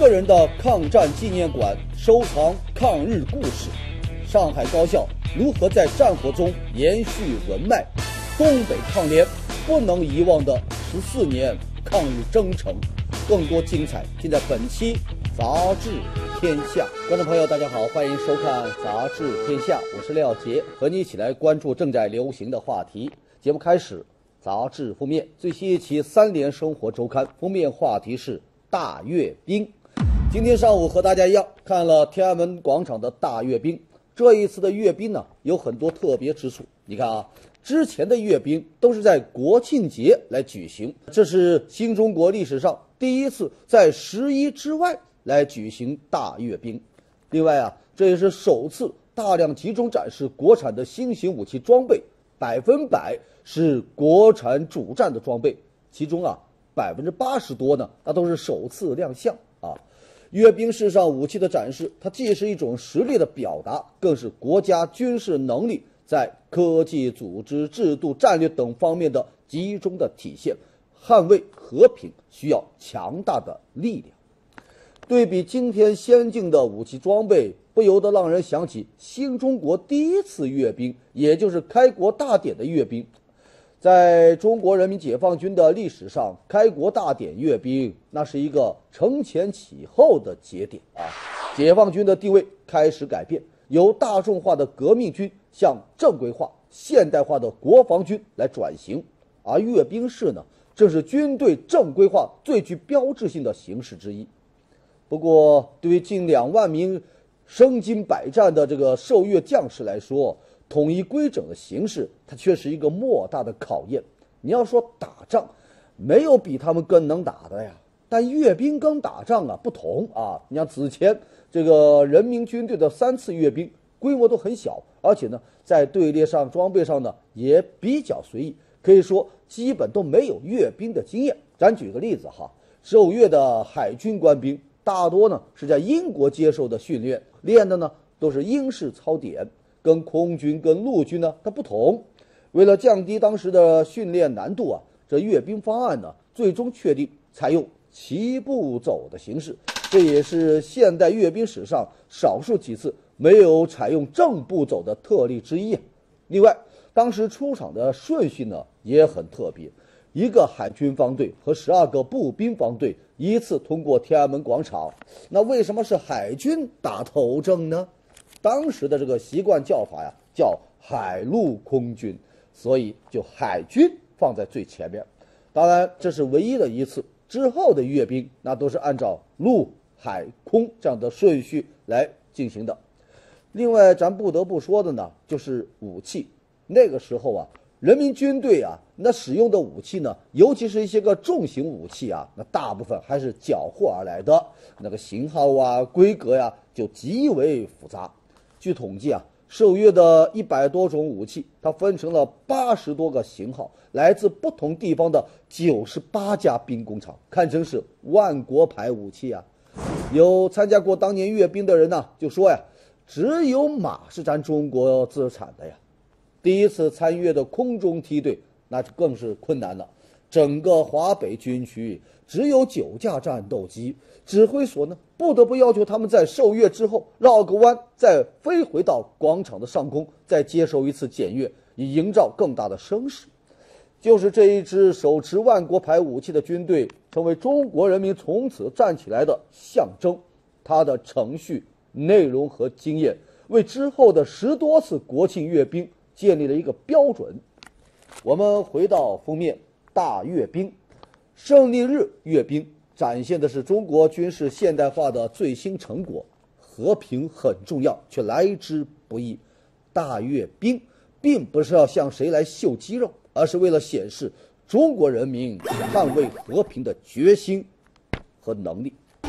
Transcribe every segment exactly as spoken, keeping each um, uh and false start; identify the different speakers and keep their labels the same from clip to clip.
Speaker 1: 个人的抗战纪念馆收藏抗日故事，上海高校如何在战火中延续文脉，东北抗联不能遗忘的十四年抗日征程。更多精彩尽在本期杂志天下。观众朋友大家好，欢迎收看杂志天下，我是廖杰，和你一起来关注正在流行的话题。节目开始，杂志封面最新一期《三联生活周刊》封面话题是大阅兵。今天上午和大家一样看了天安门广场的大阅兵。这一次的阅兵呢，有很多特别之处。你看啊，之前的阅兵都是在国庆节来举行，这是新中国历史上第一次在十一之外来举行大阅兵。另外啊，这也是首次大量集中展示国产的新型武器装备，百分百是国产主战的装备，其中啊百分之八十多呢，那都是首次亮相啊。阅兵式上武器的展示，它既是一种实力的表达，更是国家军事能力在科技、组织、制度、战略等方面的集中的体现。捍卫和平需要强大的力量。对比今天先进的武器装备，不由得让人想起新中国第一次阅兵，也就是开国大典的阅兵。在中国人民解放军的历史上，开国大典阅兵那是一个承前启后的节点啊！解放军的地位开始改变，由大众化的革命军向正规化、现代化的国防军来转型，而阅兵式呢，正是军队正规化最具标志性的形式之一。不过，对于近两万名身经百战的这个受阅将士来说，统一规整的形式，它却是一个莫大的考验。你要说打仗，没有比他们更能打的呀。但阅兵跟打仗啊不同啊。你像此前这个人民军队的三次阅兵，规模都很小，而且呢，在队列上、装备上呢也比较随意，可以说基本都没有阅兵的经验。咱举个例子哈，受阅的海军官兵大多呢是在英国接受的训练，练的呢都是英式操典。跟空军跟陆军呢它不同，为了降低当时的训练难度啊，这阅兵方案呢最终确定采用齐步走的形式，这也是现代阅兵史上少数几次没有采用正步走的特例之一。另外，当时出场的顺序呢也很特别，一个海军方队和十二个步兵方队依次通过天安门广场。那为什么是海军打头阵呢？当时的这个习惯叫法呀，叫海陆空军，所以就海军放在最前面。当然，这是唯一的一次，之后的阅兵那都是按照陆海空这样的顺序来进行的。另外，咱不得不说的呢，就是武器。那个时候啊，人民军队啊，那使用的武器呢，尤其是一些个重型武器啊，那大部分还是缴获而来的，那个型号啊、规格呀、啊，就极为复杂。据统计啊，受阅的一百多种武器，它分成了八十多个型号，来自不同地方的九十八家兵工厂，堪称是万国牌武器啊。有参加过当年阅兵的人呢，就说呀，只有马是咱中国自产的呀。第一次参阅的空中梯队，那就更是困难了。整个华北军区只有九架战斗机，指挥所呢不得不要求他们在受阅之后绕个弯，再飞回到广场的上空，再接受一次检阅，以营造更大的声势。就是这一支手持万国牌武器的军队，成为中国人民从此站起来的象征。它的程序、内容和经验，为之后的十多次国庆阅兵建立了一个标准。我们回到封面。大阅兵，胜利日阅兵展现的是中国军事现代化的最新成果。和平很重要，却来之不易。大阅兵并不是要向谁来秀肌肉，而是为了显示中国人民捍卫和平的决心和能力。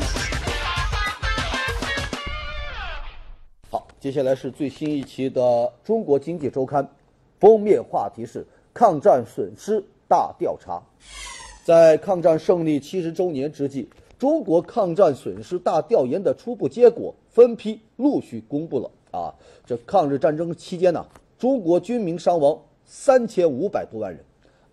Speaker 1: 好，接下来是最新一期的《中国经济周刊》，封面话题是抗战损失大调查。在抗战胜利七十周年之际，中国抗战损失大调研的初步结果分批陆续公布了啊。这抗日战争期间呢、啊，中国军民伤亡三千五百多万人，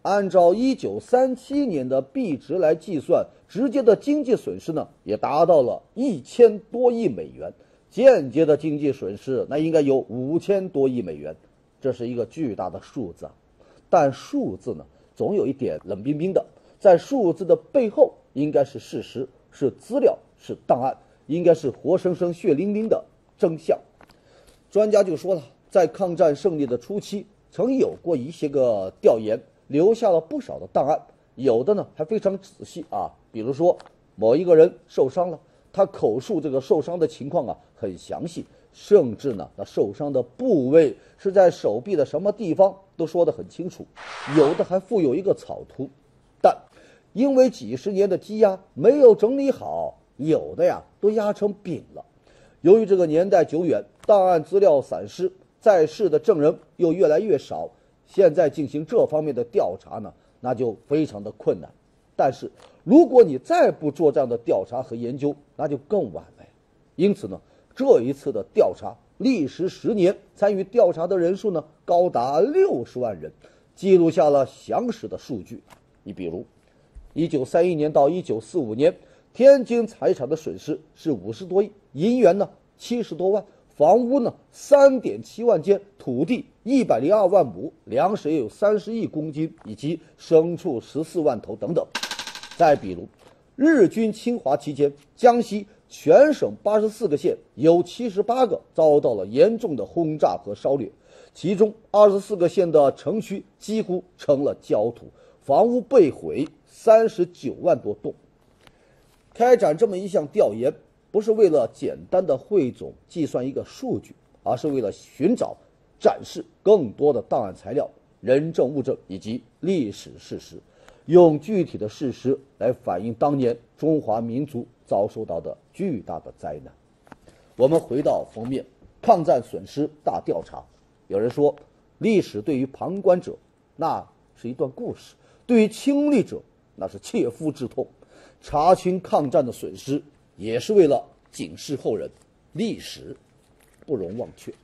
Speaker 1: 按照一九三七年的币值来计算，直接的经济损失呢也达到了一千多亿美元，间接的经济损失那应该有五千多亿美元，这是一个巨大的数字啊。但数字呢总有一点冷冰冰的，在数字的背后应该是事实，是资料，是档案，应该是活生生血淋淋的真相。专家就说了，在抗战胜利的初期，曾有过一些个调研，留下了不少的档案，有的呢还非常仔细啊。比如说某一个人受伤了，他口述这个受伤的情况啊很详细，甚至呢那受伤的部位是在手臂的什么地方都说得很清楚，有的还附有一个草图。但因为几十年的积压没有整理好，有的呀都压成饼了。由于这个年代久远，档案资料散失，在世的证人又越来越少，现在进行这方面的调查呢，那就非常的困难。但是如果你再不做这样的调查和研究，那就更晚了。因此呢，这一次的调查历时十年，参与调查的人数呢高达六十万人，记录下了详实的数据。你比如一九三一年到一九四五年，天津财产的损失是五十多亿，银元呢七十多万，房屋呢三点七万间，土地一百零二万亩，粮食也有三十亿公斤，以及牲畜十四万头等等。再比如日军侵华期间，江西全省八十四个县有七十八个遭到了严重的轰炸和烧掠，其中二十四个县的城区几乎成了焦土，房屋被毁三十九万多栋。开展这么一项调研，不是为了简单的汇总计算一个数据，而是为了寻找展示更多的档案材料、人证物证以及历史事实，用具体的事实来反映当年中华民族遭受到的巨大的灾难。我们回到封面，抗战损失大调查。有人说，历史对于旁观者那是一段故事，对于亲历者那是切肤之痛。查清抗战的损失，也是为了警示后人，历史不容忘却。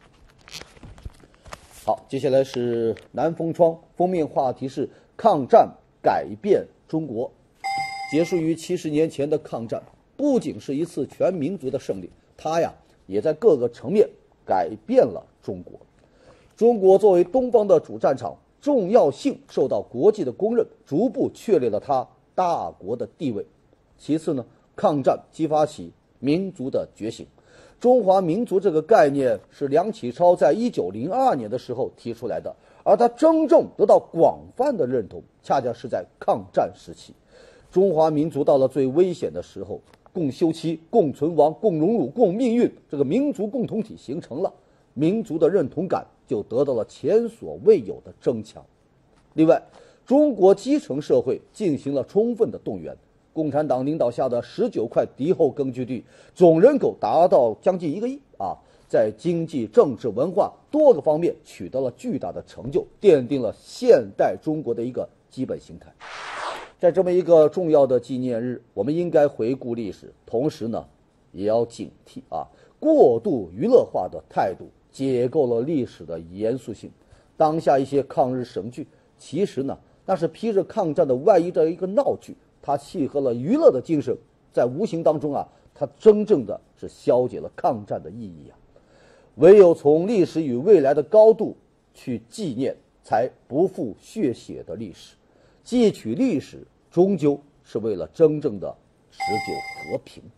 Speaker 1: 好，接下来是南风窗，封面话题是抗战改变中国。结束于七十年前的抗战，不仅是一次全民族的胜利，它呀也在各个层面改变了中国。中国作为东方的主战场，重要性受到国际的公认，逐步确立了它大国的地位。其次呢，抗战激发起民族的觉醒。中华民族这个概念是梁启超在一九零二年的时候提出来的，而他真正得到广泛的认同，恰恰是在抗战时期。中华民族到了最危险的时候，共休戚、共存亡、共荣辱、共命运，这个民族共同体形成了，民族的认同感就得到了前所未有的增强。另外，中国基层社会进行了充分的动员。共产党领导下的十九块敌后根据地，总人口达到将近一个亿啊，在经济、政治、文化多个方面取得了巨大的成就，奠定了现代中国的一个基本形态。在这么一个重要的纪念日，我们应该回顾历史，同时呢，也要警惕啊，过度娱乐化的态度解构了历史的严肃性。当下一些抗日神剧，其实呢，那是披着抗战的外衣的一个闹剧。它契合了娱乐的精神，在无形当中啊，它真正的是消解了抗战的意义啊。唯有从历史与未来的高度去纪念，才不负血血的历史。记取历史，终究是为了真正的持久和平。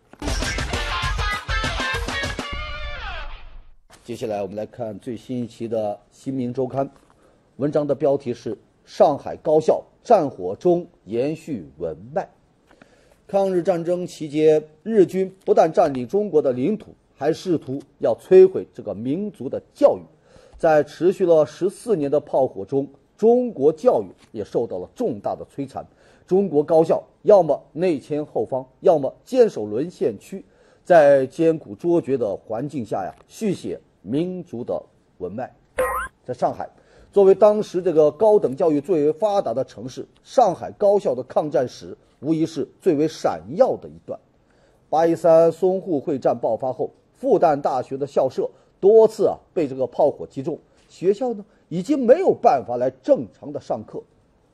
Speaker 1: 接下来我们来看最新一期的《新民周刊》，文章的标题是上海高校战火中延续文脉。抗日战争期间，日军不但占领中国的领土，还试图要摧毁这个民族的教育。在持续了十四年的炮火中，中国教育也受到了重大的摧残。中国高校要么内迁后方，要么坚守沦陷区，在艰苦卓绝的环境下呀，续写民族的文脉。在上海，作为当时这个高等教育最为发达的城市，上海高校的抗战史无疑是最为闪耀的一段。八一三淞沪会战爆发后，复旦大学的校舍多次啊被这个炮火击中，学校呢已经没有办法来正常的上课。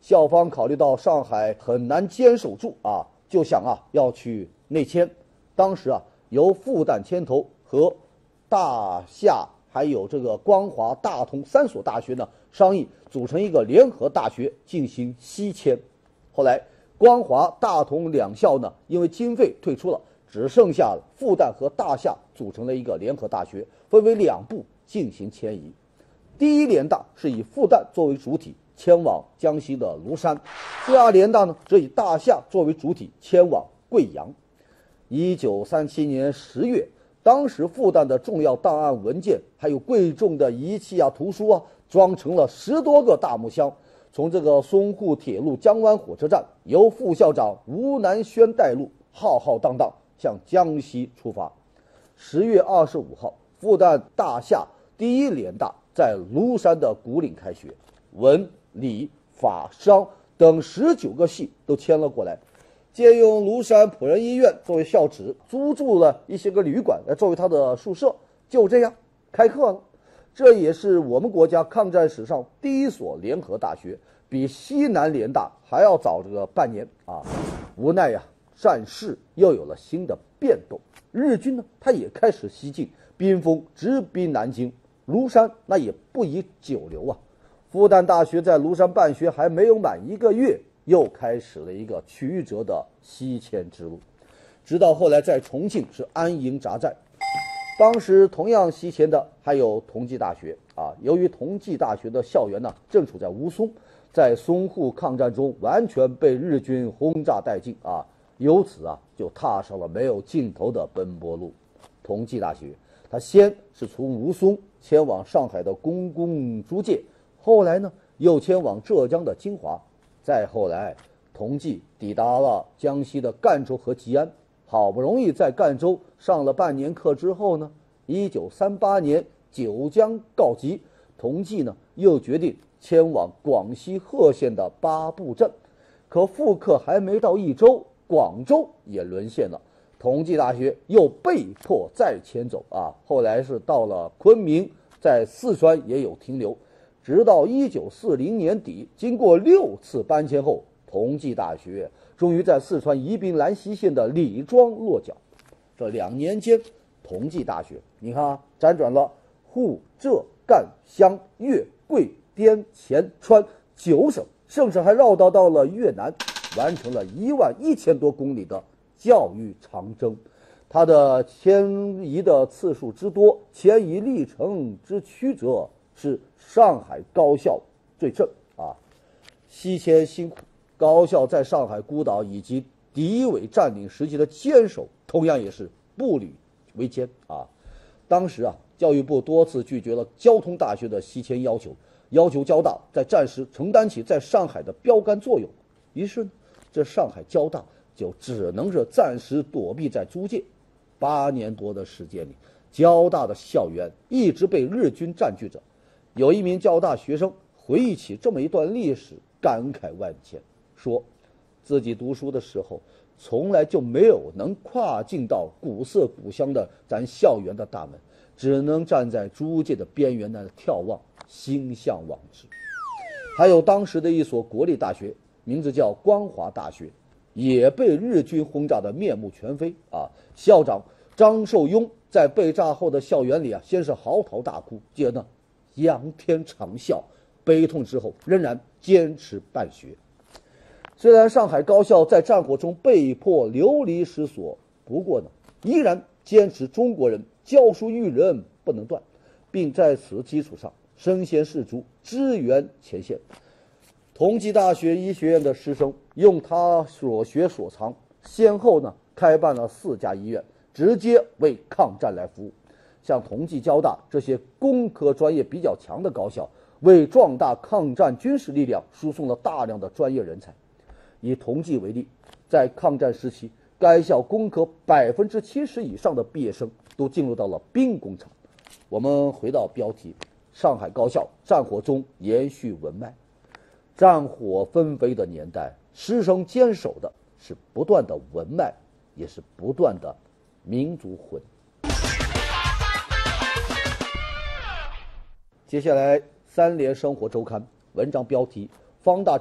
Speaker 1: 校方考虑到上海很难坚守住啊，就想啊要去内迁。当时啊由复旦牵头和大夏还有这个光华、大同三所大学呢商议组成一个联合大学进行西迁。后来光华、大同两校呢因为经费退出了，只剩下了复旦和大夏组成了一个联合大学，分为两部进行迁移。第一联大是以复旦作为主体迁往江西的庐山，第二联大呢则以大夏作为主体迁往贵阳。一九三七年十月，当时复旦的重要档案文件还有贵重的仪器啊、图书啊，装成了十多个大木箱，从这个淞沪铁路江湾火车站由副校长吴南轩带路，浩浩荡荡向江西出发。十月二十五号，复旦大夏第一联大在庐山的古岭开学，文、理、法、商等十九个系都迁了过来，借用庐山辅仁医院作为校址，租住了一些个旅馆来作为他的宿舍，就这样开课了。这也是我们国家抗战史上第一所联合大学，比西南联大还要早这个半年啊。无奈呀，战事又有了新的变动，日军呢他也开始西进，兵锋直逼南京，庐山那也不宜久留啊。复旦大学在庐山办学还没有满一个月，又开始了一个曲折的西迁之路，直到后来在重庆是安营扎寨。当时同样西迁的还有同济大学啊，由于同济大学的校园呢正处在吴淞，在淞沪抗战中完全被日军轰炸殆尽啊，由此啊就踏上了没有尽头的奔波路。同济大学它先是从吴淞迁往上海的公共租界，后来呢又迁往浙江的金华，再后来同济抵达了江西的赣州和吉安。好不容易在赣州上了半年课之后呢，一九三八年九江告急，同济呢又决定迁往广西贺县的八步镇。可复课还没到一周，广州也沦陷了，同济大学又被迫再迁走啊。后来是到了昆明，在四川也有停留，直到一九四零年底，经过六次搬迁后，同济大学终于在四川宜宾兰溪县的李庄落脚。这两年间，同济大学你看啊，辗转了沪浙赣湘粤桂滇黔川九省，甚至还绕道到了越南，完成了一万一千多公里的教育长征。它的迁移的次数之多，迁移历程之曲折，是上海高校最正啊。西迁辛苦，高校在上海孤岛以及敌伪占领时期的坚守，同样也是步履维艰啊。当时啊，教育部多次拒绝了交通大学的西迁要求，要求交大在战时承担起在上海的标杆作用。于是呢，这上海交大就只能是暂时躲避在租界。八年多的时间里，交大的校园一直被日军占据着。有一名交大学生回忆起这么一段历史，感慨万千，说自己读书的时候从来就没有能跨进到古色古香的咱校园的大门，只能站在租界的边缘那眺望，心向往之。还有当时的一所国立大学，名字叫光华大学，也被日军轰炸得面目全非啊！校长张寿庸在被炸后的校园里啊，先是嚎啕大哭，接着呢仰天长啸，悲痛之后仍然坚持办学。虽然上海高校在战火中被迫流离失所，不过呢，依然坚持中国人教书育人不能断，并在此基础上身先士卒，支援前线。同济大学医学院的师生用他所学所长，先后呢开办了四家医院，直接为抗战来服务。像同济、交大这些工科专业比较强的高校，为壮大抗战军事力量输送了大量的专业人才。以同济为例，在抗战时期，该校工科百分之七十以上的毕业生都进入到了兵工厂。我们回到标题，上海高校战火中延续文脉。战火纷飞的年代，师生坚守的是不断的文脉，也是不断的民族魂。接下来三联生活周刊文章标题：方大铮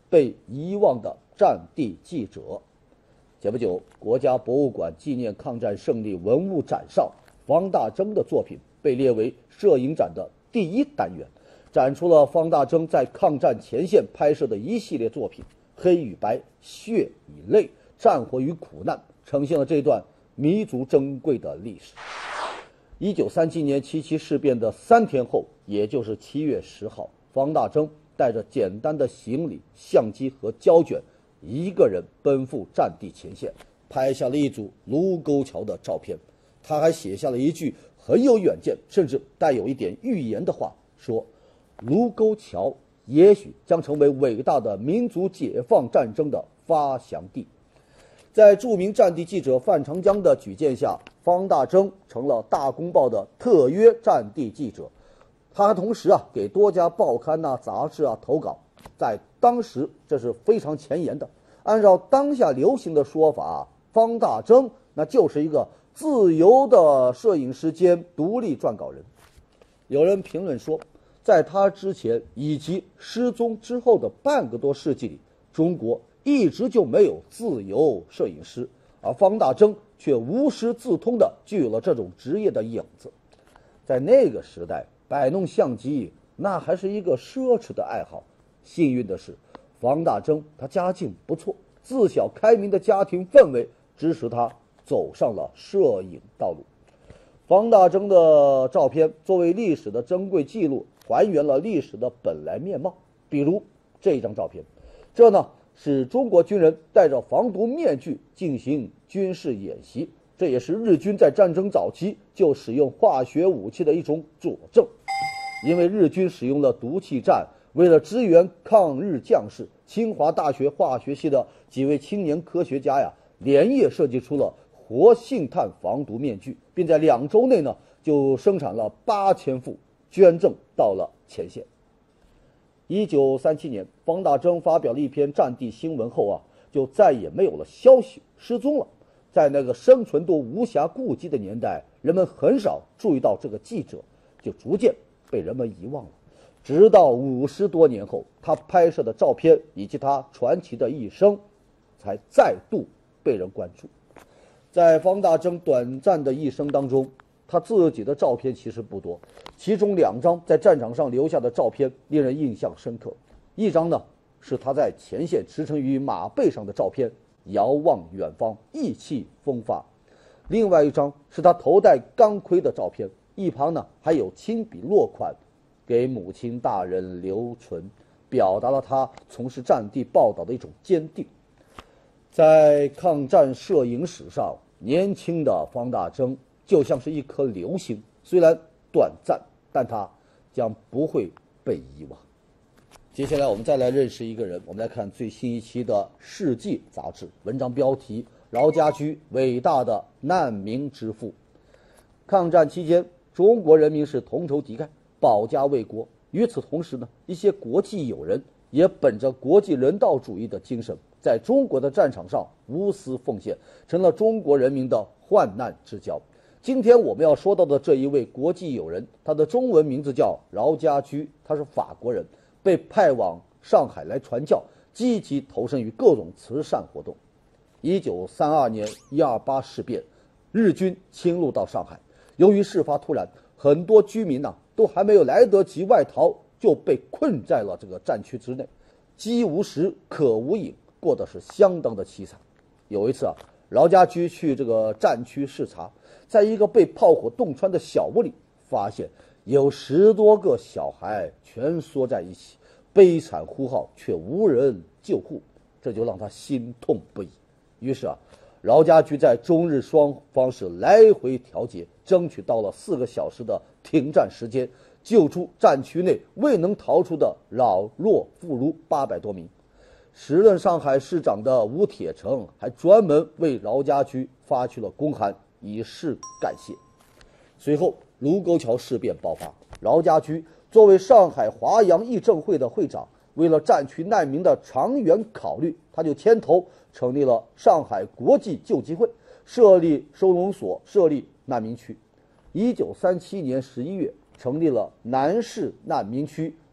Speaker 1: 被遗忘的战地记者。前不久，国家博物馆纪念抗战胜利文物展上，方大征的作品被列为摄影展的第一单元，展出了方大征在抗战前线拍摄的一系列作品，黑与白、血与泪、战火与苦难，呈现了这段弥足珍贵的历史。一九三七年七七事变的三天后，也就是七月十号，方大征带着简单的行李、相机和胶卷，一个人奔赴战地前线，拍下了一组卢沟桥的照片。他还写下了一句很有远见，甚至带有一点预言的话，说卢沟桥也许将成为伟大的民族解放战争的发祥地。在著名战地记者范长江的举荐下，方大征成了《大公报》的特约战地记者。他还同时啊给多家报刊啊、杂志啊投稿，在当时这是非常前沿的。按照当下流行的说法，方大征那就是一个自由的摄影师兼独立撰稿人。有人评论说，在他之前以及失踪之后的半个多世纪里，中国一直就没有自由摄影师，而方大征却无师自通地具有了这种职业的影子。在那个时代，摆弄相机那还是一个奢侈的爱好。幸运的是，方大征他家境不错，自小开明的家庭氛围支持他走上了摄影道路。方大征的照片作为历史的珍贵记录，还原了历史的本来面貌。比如这张照片，这呢是中国军人戴着防毒面具进行军事演习，这也是日军在战争早期就使用化学武器的一种佐证。因为日军使用了毒气弹，为了支援抗日将士，清华大学化学系的几位青年科学家呀，连夜设计出了活性炭防毒面具，并在两周内呢就生产了八千副，捐赠到了前线。一九三七年，方大征发表了一篇战地新闻后啊，就再也没有了消息，失踪了。在那个生存都无暇顾及的年代，人们很少注意到这个记者，就逐渐被人们遗忘了。直到五十多年后，他拍摄的照片以及他传奇的一生，才再度被人关注。在方大征短暂的一生当中，他自己的照片其实不多，其中两张在战场上留下的照片令人印象深刻。一张呢是他在前线驰骋于马背上的照片，遥望远方，意气风发；另外一张是他头戴钢盔的照片，一旁呢还有亲笔落款给母亲大人留存，表达了他从事战地报道的一种坚定。在抗战摄影史上，年轻的方大征就像是一颗流星，虽然短暂，但他将不会被遗忘。接下来我们再来认识一个人，我们来看最新一期的《世纪》杂志，文章标题：饶家驹，伟大的难民之父。抗战期间，中国人民是同仇敌忾，保家卫国。与此同时呢，一些国际友人也本着国际人道主义的精神，在中国的战场上无私奉献，成了中国人民的患难之交。今天我们要说到的这一位国际友人，他的中文名字叫饶家驹，他是法国人，被派往上海来传教，积极投身于各种慈善活动。一九三二年一二八事变，日军侵入到上海，由于事发突然，很多居民呢、啊、都还没有来得及外逃，就被困在了这个战区之内，饥无食，渴无饮，过得是相当的凄惨。有一次啊，饶家驹去这个战区视察，在一个被炮火洞穿的小屋里，发现有十多个小孩全缩在一起，悲惨呼号，却无人救护，这就让他心痛不已。于是啊，饶家驹在中日双方是来回调节，争取到了四个小时的停战时间，救出战区内未能逃出的老弱妇孺八百多名。时任上海市长的吴铁城还专门为饶家驹发去了公函，以示感谢。随后卢沟桥事变爆发，饶家驹作为上海华洋义政会的会长，为了战区难民的长远考虑，他就牵头成立了上海国际救济会，设立收容所，设立难民区。一九三七年十一月，成立了南市难民区，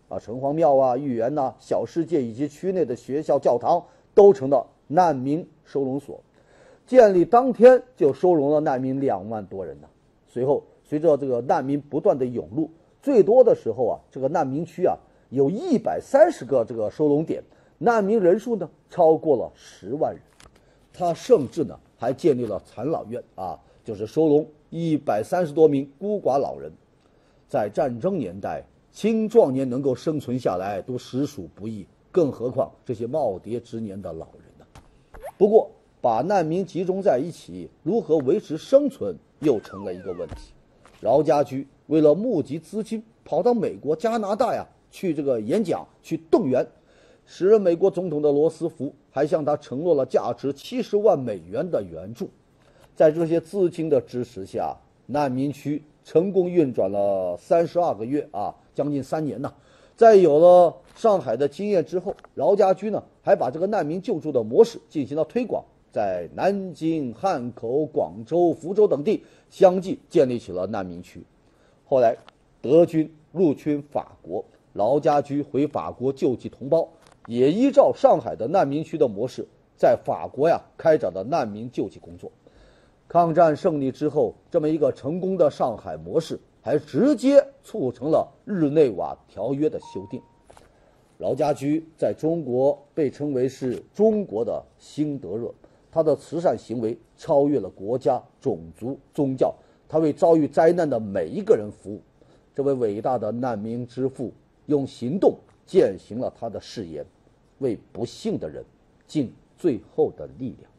Speaker 1: 啊，城隍庙啊、豫园呐、小世界以及区内的学校、教堂都成了难民收容所。建立当天就收容了难民两万多人呢。随后，随着这个难民不断的涌入，最多的时候啊，这个难民区啊有一百三十个这个收容点，难民人数呢超过了十万人。他甚至呢还建立了残老院啊，就是收容一百三十多名孤寡老人。在战争年代，青壮年能够生存下来都实属不易，更何况这些耄耋之年的老人呢？不过，把难民集中在一起，如何维持生存又成了一个问题。饶家驹为了募集资金，跑到美国、加拿大呀去这个演讲，去动员。时任美国总统的罗斯福还向他承诺了价值七十万美元的援助。在这些资金的支持下，难民区成功运转了三十二个月啊，将近三年呢。在有了上海的经验之后，饶家驹呢还把这个难民救助的模式进行了推广，在南京、汉口、广州、福州等地相继建立起了难民区。后来德军入侵法国，饶家驹回法国救济同胞，也依照上海的难民区的模式，在法国呀开展了难民救济工作。抗战胜利之后，这么一个成功的上海模式，还直接促成了日内瓦条约的修订。饶家驹在中国被称为是中国的辛德勒，他的慈善行为超越了国家、种族、宗教，他为遭遇灾难的每一个人服务。这位伟大的难民之父用行动践行了他的誓言，为不幸的人尽最后的力量。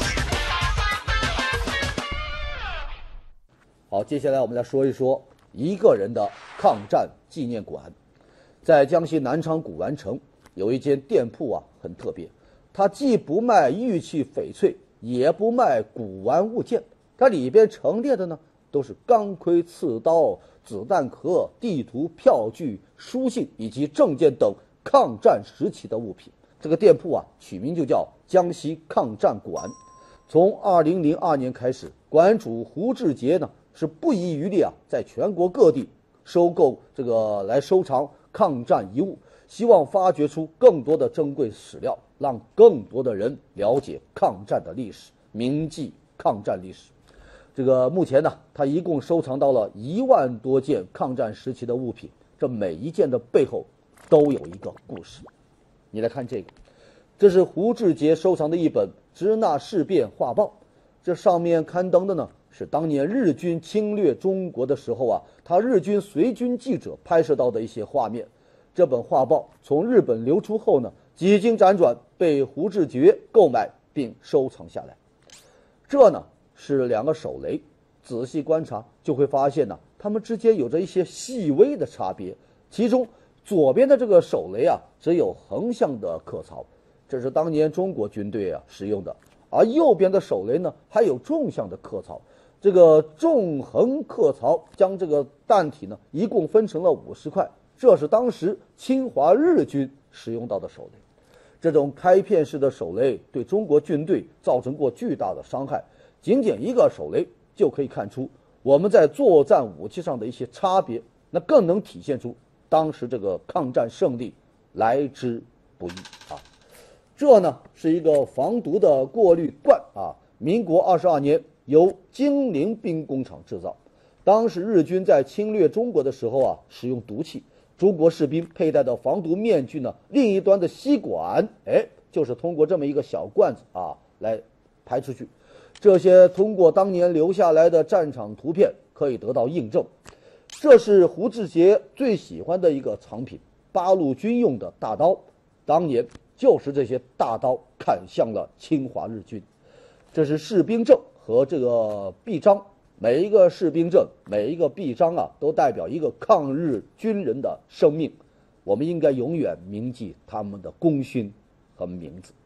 Speaker 1: 好，接下来我们来说一说一个人的抗战纪念馆。在江西南昌古玩城有一间店铺啊，很特别，它既不卖玉器翡翠，也不卖古玩物件，它里边陈列的呢都是钢盔、刺刀、子弹壳、地图、票据、书信以及证件等抗战时期的物品。这个店铺啊，取名就叫江西抗战馆。从二零零二年开始，馆主胡志杰呢是不遗余力啊，在全国各地收购这个来收藏抗战遗物，希望发掘出更多的珍贵史料，让更多的人了解抗战的历史，铭记抗战历史。这个目前呢，他一共收藏到了一万多件抗战时期的物品，这每一件的背后都有一个故事。你来看这个，这是胡志杰收藏的一本《支那事变画报》，这上面刊登的呢是当年日军侵略中国的时候啊，他日军随军记者拍摄到的一些画面。这本画报从日本流出后呢，几经辗转被胡志杰购买并收藏下来。这呢是两个手雷，仔细观察就会发现呢，它们之间有着一些细微的差别。其中左边的这个手雷啊，只有横向的刻槽，这是当年中国军队啊使用的，而右边的手雷呢还有纵向的刻槽。这个纵横刻槽将这个弹体呢一共分成了五十块，这是当时侵华日军使用到的手雷。这种开片式的手雷对中国军队造成过巨大的伤害，仅仅一个手雷就可以看出我们在作战武器上的一些差别，那更能体现出当时这个抗战胜利来之不易啊。这呢是一个防毒的过滤罐啊，民国二十二年由金陵兵工厂制造。当时日军在侵略中国的时候啊，使用毒气，中国士兵佩戴的防毒面具呢，另一端的吸管，哎，就是通过这么一个小罐子啊来排出去。这些通过当年留下来的战场图片可以得到印证。这是胡志杰最喜欢的一个藏品，八路军用的大刀，当年就是这些大刀砍向了侵华日军。这是士兵证和这个臂章，每一个士兵证、每一个臂章啊，都代表一个抗日军人的生命。我们应该永远铭记他们的功勋和名字。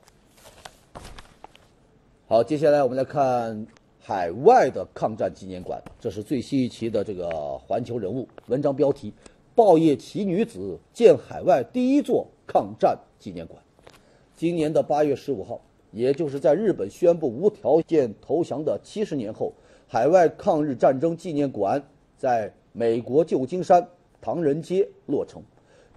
Speaker 1: 好，接下来我们来看海外的抗战纪念馆，这是最新一期的这个环球人物，文章标题：报业奇女子建海外第一座抗战纪念馆。今年的八月十五号，也就是在日本宣布无条件投降的七十年后，海外抗日战争纪念馆在美国旧金山唐人街落成。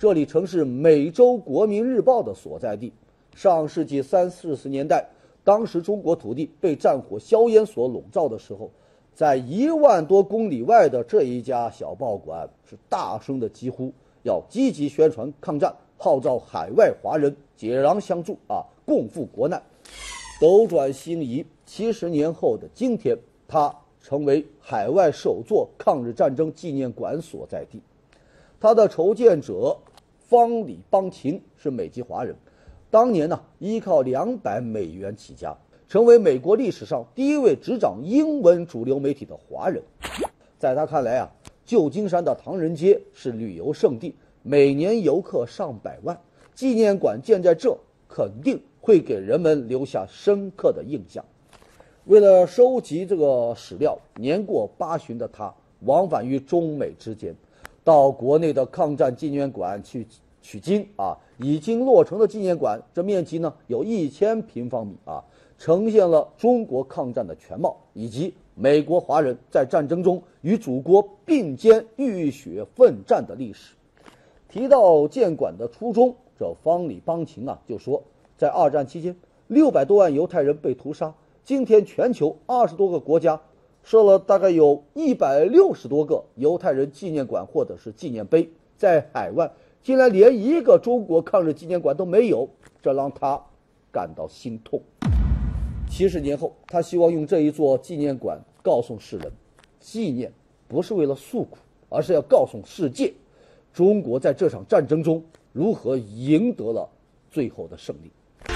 Speaker 1: 这里曾是美洲国民日报的所在地。上世纪三四十年代，当时中国土地被战火硝烟所笼罩的时候，在一万多公里外的这一家小报馆是大声的疾呼，要积极宣传抗战，号召海外华人解囊相助啊，共赴国难。斗转星移，七十年后的今天，它成为海外首座抗日战争纪念馆所在地。它的筹建者方礼邦勤是美籍华人，当年呢依靠两百美元起家，成为美国历史上第一位执掌英文主流媒体的华人。在他看来啊，旧金山的唐人街是旅游胜地，每年游客上百万，纪念馆建在这，肯定会给人们留下深刻的印象。为了收集这个史料，年过八旬的他往返于中美之间，到国内的抗战纪念馆去取经啊。已经落成的纪念馆，这面积呢有一千平方米啊，呈现了中国抗战的全貌，以及美国华人在战争中与祖国并肩浴血奋战的历史。提到建馆的初衷，这方礼邦勤啊就说，在二战期间，六百多万犹太人被屠杀。今天全球二十多个国家设了大概有一百六十多个犹太人纪念馆或者是纪念碑，在海外竟然连一个中国抗日纪念馆都没有，这让他感到心痛。七十年后，他希望用这一座纪念馆告诉世人，纪念不是为了诉苦，而是要告诉世界，中国在这场战争中如何赢得了最后的胜利。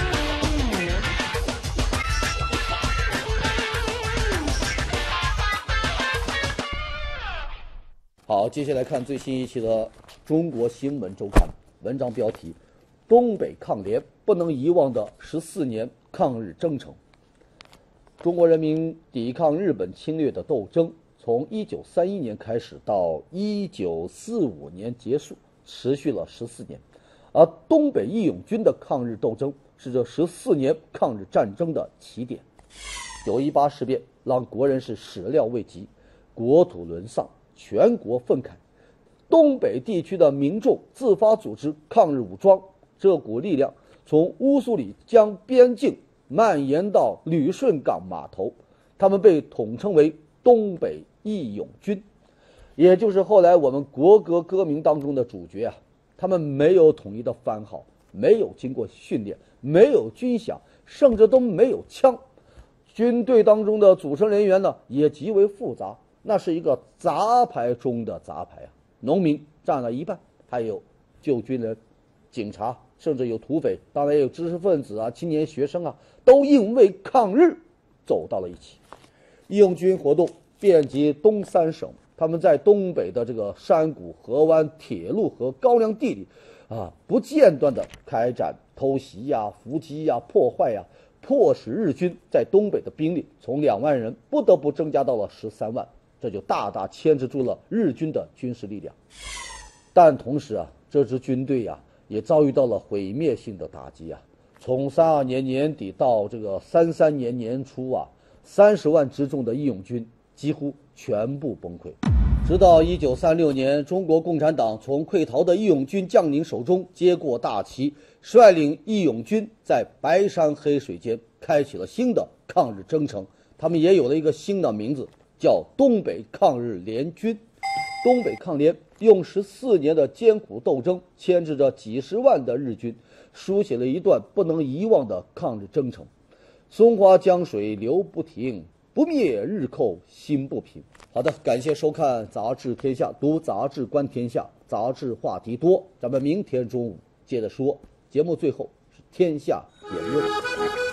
Speaker 1: 好，接下来看最新一期的《中国新闻周刊》，文章标题：东北抗联不能遗忘的十四年抗日征程。中国人民抵抗日本侵略的斗争，从一九三一年开始到一九四五年结束，持续了十四年。而东北义勇军的抗日斗争是这十四年抗日战争的起点。九一八事变让国人是始料未及，国土沦丧，全国愤慨。东北地区的民众自发组织抗日武装，这股力量从乌苏里江边境蔓延到旅顺港码头，他们被统称为东北义勇军，也就是后来我们国歌歌名当中的主角啊。他们没有统一的番号，没有经过训练，没有军饷，甚至都没有枪。军队当中的组成人员呢也极为复杂，那是一个杂牌中的杂牌啊。农民占了一半，还有旧军人、警察，甚至有土匪，当然也有知识分子啊、青年学生啊，都因为抗日走到了一起。义勇军活动遍及东三省，他们在东北的这个山谷、河湾、铁路和高粱地里啊，不间断地开展偷袭呀、伏击呀、破坏呀，迫使日军在东北的兵力从两万人不得不增加到了十三万，这就大大牵制住了日军的军事力量。但同时啊，这支军队呀、啊、也遭遇到了毁灭性的打击啊。从三二年年底到这个三三年年初啊，三十万之众的义勇军几乎全部崩溃。直到一九三六年，中国共产党从溃逃的义勇军将领手中接过大旗，率领义勇军在白山黑水间开启了新的抗日征程。他们也有了一个新的名字，叫东北抗日联军。东北抗联用十四年的艰苦斗争牵制着几十万的日军，书写了一段不能遗忘的抗日征程。松花江水流不停，不灭日寇心不平。好的，感谢收看《杂志天下》，读杂志观天下，杂志话题多，咱们明天中午接着说。节目最后是天下言论。